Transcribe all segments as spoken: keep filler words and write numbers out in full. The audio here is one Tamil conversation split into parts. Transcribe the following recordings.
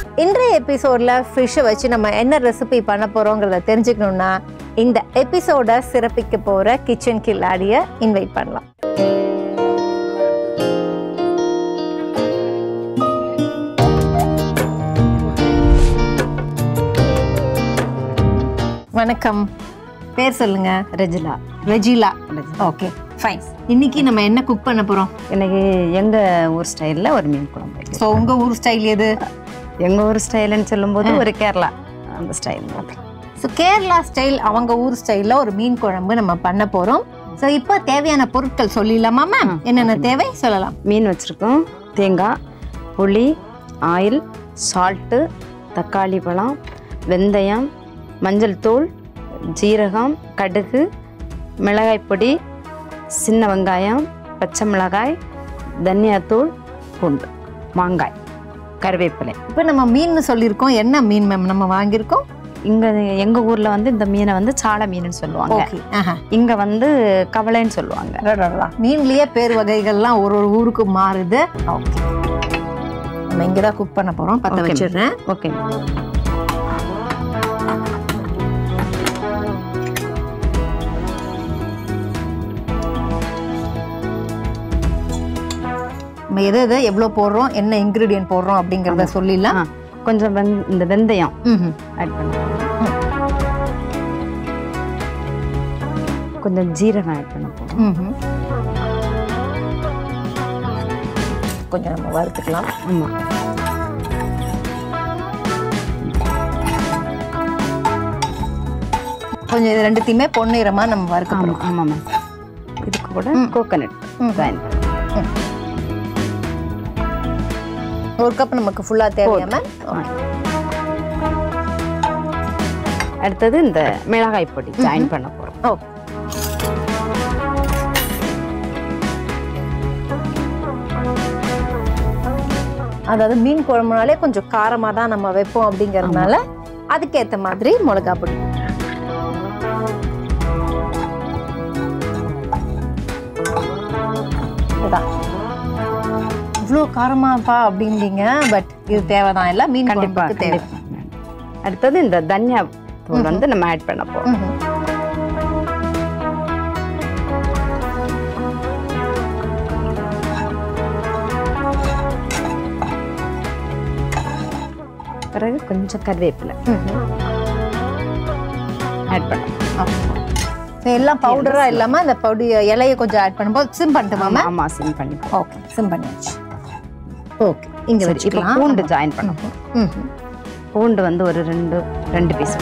இன்றைய எபிசோட்ல ஃபிஷ்ஷை வச்சு நம்ம என்ன ரெசிபி பண்ண போறோங்கிறத தெரிஞ்சுக்கணும்னா இந்த எபிசோட சிறப்பிக்க போற கிச்சன் கில்லாடிய இன்வைட் பண்ணலாம். வணக்கம், பேர் சொல்லுங்க. ரெஜிலா. ரெஜிலா. Okay fine. இன்னைக்கு நம்ம என்ன குக் பண்ண போறோம்? இன்னைக்கு எங்கள் ஊர் ஸ்டைலில் ஒரு மீன் குழம்பு. ஸோ உங்கள் ஊர் ஸ்டைல் எது? எங்கள் ஊர் ஸ்டைலுன்னு சொல்லும்போது ஒரு கேரளா அந்த ஸ்டைல். ஸோ கேரளா ஸ்டைல், அவங்க ஊர் ஸ்டைலில் ஒரு மீன் குழம்பு நம்ம பண்ண போகிறோம். ஸோ இப்போ தேவையான பொருட்கள் சொல்லிடலாமா மேம்? என்னென்ன தேவை சொல்லலாம். மீன் வச்சுருக்கோம், தேங்காய், புளி, ஆயில், சால்ட்டு, தக்காளி பழம், வெந்தயம், மஞ்சள் தூள், ஜீரகம், கடுகு, மிளகாய் பொடி, சின்ன வெங்காயம், பச்சை மிளகாய், தனியாத்தூள், பூண்டு, மாங்காய், கருவேப்பிலை. இப்போ நம்ம மீன் சொல்லியிருக்கோம். என்ன மீன் மேம் நம்ம வாங்கியிருக்கோம்? இங்கே எங்கள் ஊரில் வந்து இந்த மீனை வந்து சாலை மீனுன்னு சொல்லுவாங்க. இங்கே வந்து கவலைன்னு சொல்லுவாங்க. மீன்லேயே பேர் வகைகள்லாம் ஒரு ஒரு ஊருக்கு மாறுது. ஓகே, நம்ம இங்கே தான் குக் பண்ண போகிறோம். பற்ற வச்சிடுறேன். ஓகே. நம்ம எதை எதை எவ்வளோ போடுறோம், என்ன இன்க்ரீடியன்ட் போடுறோம் அப்படிங்கிறத சொல்லிடலாம். கொஞ்சம் வெந் இந்த வெந்தயம் ஆட் பண்ண, கொஞ்சம் ஜீரகம் ஆட் பண்ண போகிறோம். கொஞ்சம் நம்ம வறுத்துக்கலாம். ஆமாம், கொஞ்சம் இது ரெண்டுத்தையுமே பொன்னிறமாக நம்ம வறுக்கணும். ஆமாம் மேம். இதுக்கு கூட கோகனட் ஜாயின் பண்ண ஒரு கப் நமக்கு ஃபுல்லாக தேவையான. அடுத்தது இந்த மிளகாய் பொடி ஜாயின் பண்ண போகிறோம். ஓகே. அதாவது மீன் குழம்புனாலே கொஞ்சம் காரமாக தான் நம்ம வைப்போம் அப்படிங்கிறதுனால அதுக்கேற்ற மாதிரி மிளகா பொடி. இவ்வளோ காரமாப்பா அப்படிங்க, பட் இது தேவைதான், இல்லை மீன் கண்டிப்பாக தேவை. அடுத்தது இந்த தனியா தூள் வந்து நம்ம ஆட் பண்ண போகிறோம். பிறகு கொஞ்சம் கருவேப்பிலை ஆட் பண்ணோம். எல்லாம் பவுடரா இல்லாம அந்த பொடி இலையை கொஞ்சம் ஆட் பண்ணும்போது சிம் பண்ணிட்டுமா? ஆமா, சிம் பண்ணி. ஓகே, சிம் பண்ணியாச்சு. ஓகே, இங்க வச்சுக்கலாம். பூண்டு ஜாயின் பண்ணுவோம். பூண்டு வந்து ஒரு ரெண்டு ரெண்டு பீஸ்.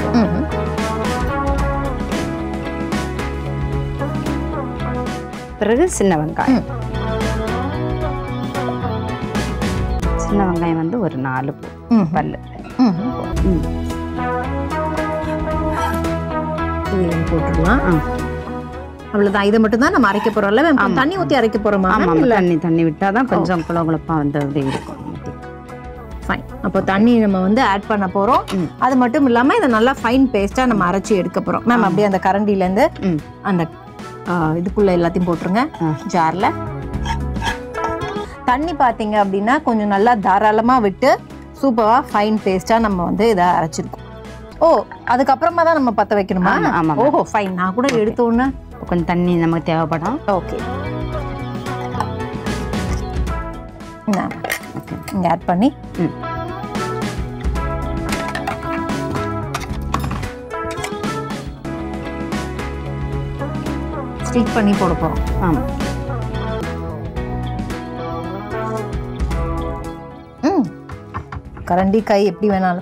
பிறகு சின்ன வெங்காயம். சின்ன வெங்காயம் வந்து ஒரு நாலு பல்லு போட்டுடலாம். அவ்வளவுதான். இதை மட்டும் தான் நம்ம அரைக்க போறோம்ல. தண்ணி ஊற்றி அரைக்க போறோமா? தண்ணி தண்ணி விட்டாதான் கொஞ்சம் குளகுளப்பா வந்து அப்படி இருக்கும். ஃபைன். அப்போ தண்ணி நம்ம வந்து ஆட் பண்ண போறோம். அது மட்டும் இல்லாம இதை நல்லா ஃபைன் பேஸ்டா நம்ம அரைச்சி எடுக்க போறோம். மேம் அப்படியே அந்த கரண்டில இருந்து அந்த இதுக்குள்ள எல்லாத்தையும் போட்டுருங்க ஜார்ல. தண்ணி பாத்தீங்க அப்படின்னா கொஞ்சம் நல்லா தாராளமா விட்டு சூப்பரா ஃபைன் பேஸ்டா நம்ம வந்து இதை அரைச்சிருக்கோம். ஓ, அதுக்கப்புறமா தான் நம்ம பற்ற வைக்கணுமா? ஓஹோ, ஃபைன். நான் கூட எடுத்தோன்னு கொஞ்சம் தண்ணி நமக்கு தேவைப்படும். ஓகே, இங்கே ஆட் பண்ணி ஸ்டிக் பண்ணி போட போகிறோம். ஆமாம். ம், கரண்டி கை எப்படி வேணாலும்.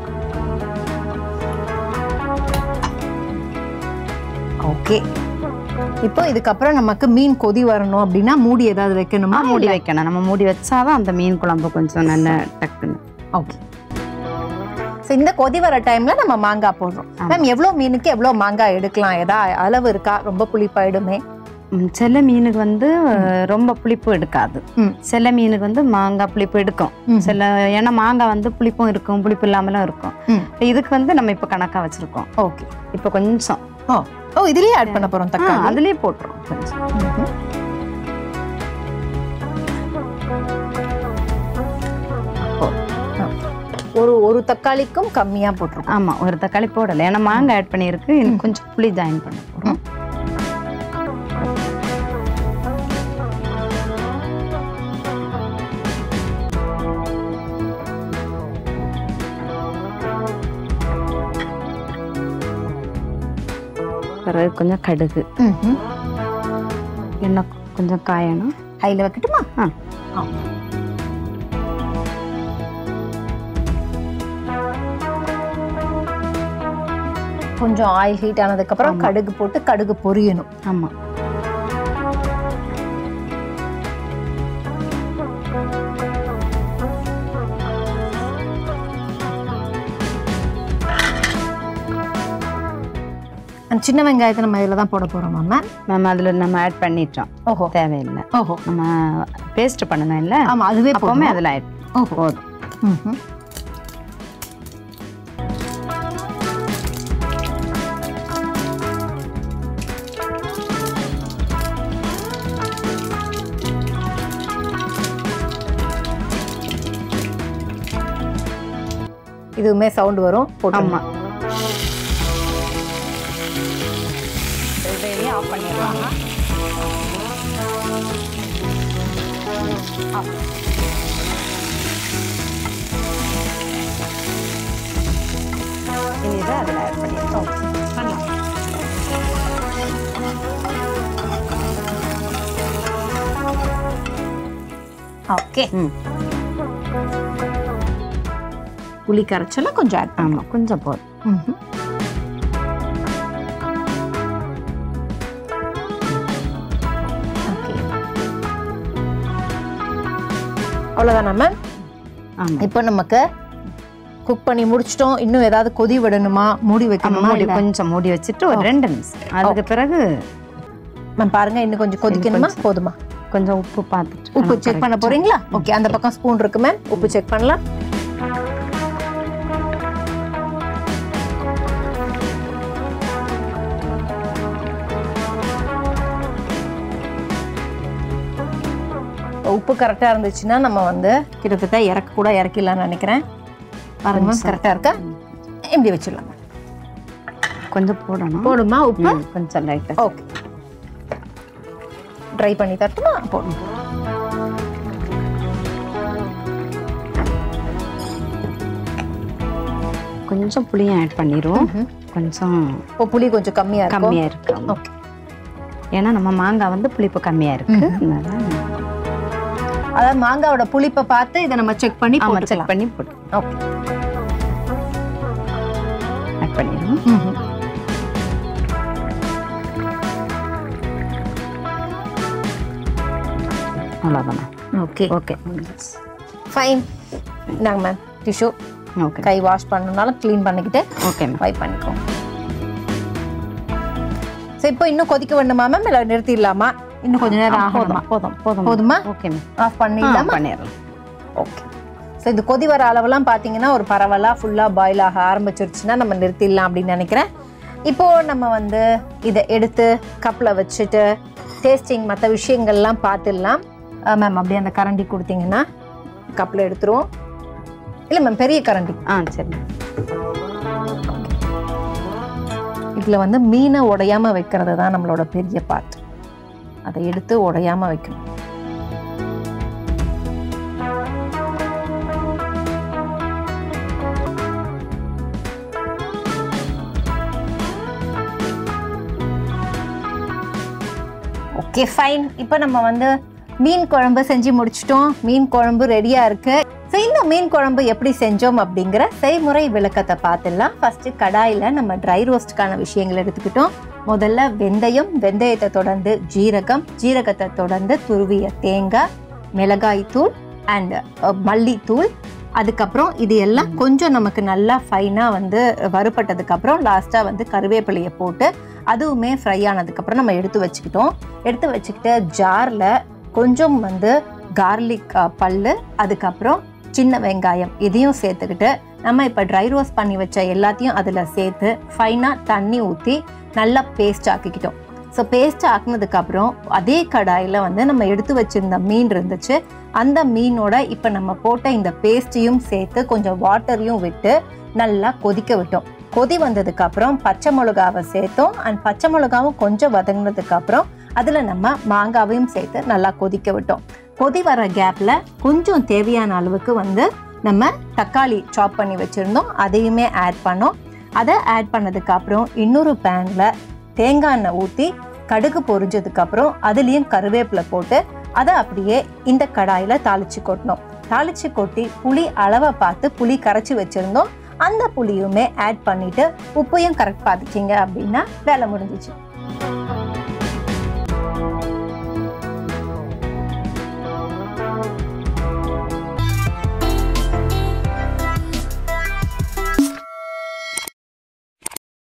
ஓகே, இப்போ இதுக்கப்புறம் நமக்கு மீன் கொதி வரணும் அப்படின்னா மூடி ஏதாவது வைக்கணுமா? மூடி வைக்கணும். நம்ம மூடி வச்சாதான் அந்த மீன் குழம்பு கொஞ்சம் நல்ல டக்குன்னு. ஓகே. ஸோ இந்த கொதி வர டைம்ல நம்ம மாங்காய் போடுறோம். மேம் எவ்வளோ மீனுக்கு எவ்வளோ மாங்காய் எடுக்கலாம்? ஏதா அளவு இருக்கா? ரொம்ப புளிப்பாயிடுமே. சில மீனுக்கு வந்து ரொம்ப புளிப்பு எடுக்காது. சில மீனுக்கு வந்து மாங்காய் புளிப்பு எடுக்கும். சில ஏன்னா மாங்காய் வந்து புளிப்பும் இருக்கும், புளிப்பு இல்லாமலும் இருக்கும். இதுக்கு வந்து நம்ம இப்போ கணக்கா வச்சிருக்கோம். ஓகே, இப்போ கொஞ்சம் ஓ ஓ இதுலயே ஆட் பண்ண போறோம். தக்காளி அதுலயே போட்டுறோம் கொஞ்சம். ஒரு ஒரு ஒரு தக்காளிக்கும் கம்மியா போட்டுருக்கோம். ஆமா, ஒரு தக்காளி போடல, ஏன்னா மாங்காய் ஆட் பண்ணியிருக்கு. இன்னும் கொஞ்சம் புளி ஜாயின் பண்ண போறோம். பிறகு கொஞ்சம் கடுகு, எண்ணெய் கொஞ்சம் காயணும். ஹைல வைக்கட்டுமா? ஆ, கொஞ்சம் ஆயில் ஹீட் ஆனதுக்கு அப்புறம் கடுகு போட்டு கடுகு பொரியணும். ஆமா. சின்ன வெங்காயத்தை நம்ம இதில் தான் போட போகிறோம் மேம். மேம் அதில் நம்ம ஆட் பண்ணிட்டோம். ஓஹோ, தேவையில்லை. ஓஹோ, நம்ம பேஸ்ட் பண்ணணும் இல்லை? ஆமாம், அதுவே போமே அதில் ஆட். ஓஹோ, போதும். ம், இதுவுமே சவுண்ட் வரும். போட்டோம்மா ஆஃப் பண்ணிடலாம். இனி இதை அதில் ஆட் பண்ணிடலாம். பண்ணலாம். ஓகே. புளி கரைச்சல கொஞ்சம் ஆட் பண்ணலாம். ஆமாம், கொஞ்சம் போதும். அவ்வளோதானா மேம்? இப்போ நமக்கு குக் பண்ணி முடிச்சிட்டோம். இன்னும் ஏதாவது கொதி விடணுமா, மூடி வைக்கணுமா? மூடி கொஞ்சம் மூடி வச்சுட்டு ஒரு ரெண்டு நிமிஷம், அதுக்கு பிறகு மேம் பாருங்க, இன்னும் கொஞ்சம் கொதிக்கணுமா? போதுமா? கொஞ்சம் உப்பு பார்த்துட்டு. உப்பு செக் பண்ண போறீங்களா? ஓகே, அந்த பக்கம் ஸ்பூன் இருக்கு மேம், உப்பு செக் பண்ணலாம். உப்பு கரெக்டாக இருந்துச்சுன்னா நம்ம வந்து கிட்டத்தட்ட இறக்க கூட இறக்கிடலாம்னு நினைக்கிறேன். பாருங்க கரெக்டாக இருக்கா? இப்படி வச்சிடலாம். கொஞ்சம் போடணும். போடுமா உப்பு? கொஞ்சம் லைட்டாக. ஓகே, ட்ரை பண்ணி தட்டுமா? போடணும். கொஞ்சம் புளியும் ஆட் பண்ணிடுவோம். கொஞ்சம் இப்போ புளி கொஞ்சம் கம்மியாக கம்மியாக இருக்கு. ஓகே, ஏன்னா நம்ம மாங்காய் வந்து புளிப்பு கம்மியாக இருக்கு. அதாவது மாங்காவோட புளிப்பை பார்த்து இதை நம்ம செக் பண்ணி செக் பண்ணி போட்டு. ஓகே, ஆட் பண்ணிடுவோம். அவ்வளோதானே? Okay okay, fine. இந்தாங்க மேம் டிஷ்யூ. ஓகே, கை வாஷ் பண்ணணும்னாலும் க்ளீன் பண்ணிக்கிட்டு ஓகே வைப் பண்ணிக்கோங்க. ஸோ இப்போ இன்னும் கொதிக்க வேண்டுமா மேம், இல்லை நிறுத்திடலாமா? இன்னும் கொஞ்ச நேரம் ஆகணுமா? போதும் போதும் போதுமா? ஓகே மேம், ஆஃப் பண்ணிடலாமா? பண்ணிடலாம். ஓகே. ஸோ இது கொதி வர அளவெல்லாம் பார்த்தீங்கன்னா ஒரு பரவலாக ஃபுல்லாக பாயில் ஆக ஆரம்பிச்சிருச்சுன்னா நம்ம நிறுத்திடலாம் அப்படின்னு நினைக்கிறேன். இப்போது நம்ம வந்து இதை எடுத்து கப்பில் வச்சுட்டு டேஸ்டிங் மற்ற விஷயங்கள்லாம் பார்த்துடலாம். மேம் அப்படியே அந்த கரண்டி கொடுத்தீங்கன்னா கப்பில் எடுத்துருவோம். இல்லை மேம், பெரிய கரண்டி. ஆ சரி. இதில் வந்து மீனை உடையாமல் வைக்கிறது தான் நம்மளோட பெரிய பார்ட். அதை எடுத்து உடையாமல் வைக்கணும். Okay fine. இப்போ நம்ம வந்து மீன் குழம்பு செஞ்சு முடிச்சிட்டோம். மீன் குழம்பு ரெடியாக இருக்குது. ஸோ இந்த மீன் குழம்பு எப்படி செஞ்சோம் அப்படிங்கிற செய்முறை விளக்கத்தை பார்த்துடலாம். ஃபஸ்ட்டு கடாயில் நம்ம ட்ரை ரோஸ்ட்டுக்கான விஷயங்கள் எடுத்துக்கிட்டோம். முதல்ல வெந்தயம், வெந்தயத்தை தொடர்ந்து ஜீரகம், ஜீரகத்தை தொடர்ந்து துருவிய தேங்காய், மிளகாய் தூள் அண்ட் மல்லித்தூள். அதுக்கப்புறம் இது எல்லாம் கொஞ்சம் நமக்கு நல்லா ஃபைனாக வந்து வறுபட்டதுக்கப்புறம் லாஸ்ட்டாக வந்து கருவேப்பிலையை போட்டு அதுவுமே ஃப்ரை ஆனதுக்கப்புறம் நம்ம எடுத்து வச்சுக்கிட்டோம். எடுத்து வச்சுக்கிட்டு ஜாரில் கொஞ்சம் வந்து கார்லிக் பல், அதுக்கப்புறம் சின்ன வெங்காயம் இதையும் சேர்த்துக்கிட்டு நம்ம இப்போ ட்ரை ரோஸ்ட் பண்ணி வச்ச எல்லாத்தையும் அதில் சேர்த்து ஃபைனாக தண்ணி ஊற்றி நல்லா பேஸ்ட் ஆக்கிக்கிட்டோம். ஸோ பேஸ்ட் ஆக்கினதுக்கப்புறம் அதே கடாயில் வந்து நம்ம எடுத்து வச்சுருந்த மீன் இருந்துச்சு, அந்த மீனோட இப்போ நம்ம போட்ட இந்த பேஸ்ட்டையும் சேர்த்து கொஞ்சம் வாட்டரையும் விட்டு நல்லா கொதிக்க விட்டோம். கொதி வந்ததுக்கு அப்புறம் பச்சை மிளகாவை சேர்த்தோம். அண்ட் பச்சை மிளகாவும் கொஞ்சம் வதங்கினதுக்கு அப்புறம் அதில் நம்ம மாங்காவையும் சேர்த்து நல்லா கொதிக்க விட்டோம். கொதி வர கேப்பில் கொஞ்சம் தேவையான அளவுக்கு வந்து நம்ம தக்காளி சாப் பண்ணி வச்சுருந்தோம், அதையுமே ஆட் பண்ணோம். அதை ஆட் பண்ணதுக்கு அப்புறம் இன்னொரு பேனில் தேங்காய் எண்ணெய் ஊற்றி கடுகு பொரிஞ்சதுக்கப்புறம் அதுலேயும் கருவேப்பிலை போட்டு அதை அப்படியே இந்த கடாயில் தாளித்து கொட்டணும். தாளித்து கொட்டி புளி அளவை பார்த்து புளி கரைச்சி வச்சுருந்தோம், அந்த புளியுமே ஆட் பண்ணிவிட்டு உப்பையும் கரெக்ட் பார்த்துச்சிங்க அப்படின்னா வேலை முடிஞ்சிச்சு.